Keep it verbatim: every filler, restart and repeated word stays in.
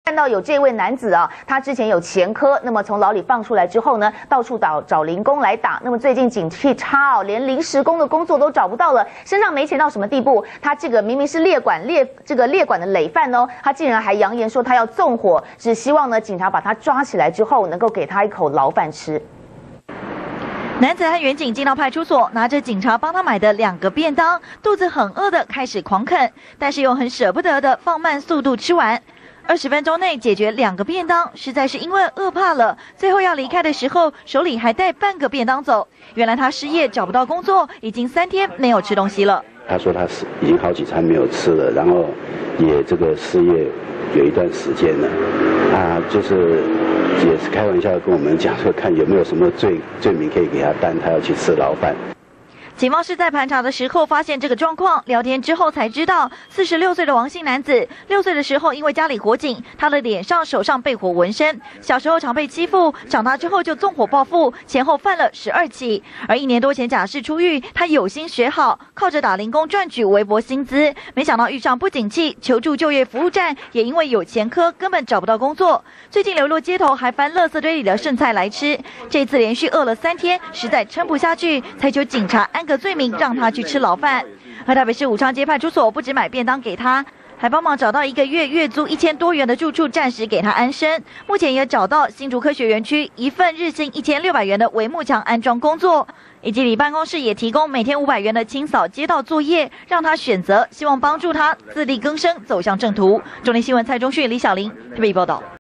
看到有这位男子啊，他之前有前科，那么从牢里放出来之后呢，到处找找零工来打。那么最近景气差哦，连临时工的工作都找不到了，身上没钱到什么地步？他这个明明是列管列这个列管的累犯哦，他竟然还扬言说他要纵火，只希望呢警察把他抓起来之后，能够给他一口牢饭吃。 男子和远警进到派出所，拿着警察帮他买的两个便当，肚子很饿的开始狂啃，但是又很舍不得的放慢速度吃完。二十分钟内解决两个便当，实在是因为饿怕了。最后要离开的时候，手里还带半个便当走。原来他失业找不到工作，已经三天没有吃东西了。 他说他是已经好几餐没有吃了，然后也这个失业有一段时间了，啊，就是。 也是开玩笑跟我们讲说，看有没有什么罪罪名可以给他担，他要去吃牢饭。 警方是在盘查的时候发现这个状况，聊天之后才知道，四十六岁的王姓男子，六岁的时候因为家里火警，他的脸上、手上被火纹身，小时候常被欺负，长大之后就纵火报复，前后犯了十二起。而一年多前假释出狱，他有心学好，靠着打零工赚取微薄薪资，没想到遇上不景气，求助就业服务站，也因为有前科，根本找不到工作。最近流落街头，还翻垃圾堆里的剩菜来吃。这次连续饿了三天，实在撑不下去，才求警察安个罪名，让他去吃牢饭。而台北市武昌街派出所不止买便当给他，还帮忙找到一个月月租一千多元的住处，暂时给他安身。目前也找到新竹科学园区一份日薪一千六百元的帷幕墙安装工作，以及里办公室也提供每天五百元的清扫街道作业，让他选择，希望帮助他自力更生，走向正途。中天新闻蔡中旭、李小玲特别报道。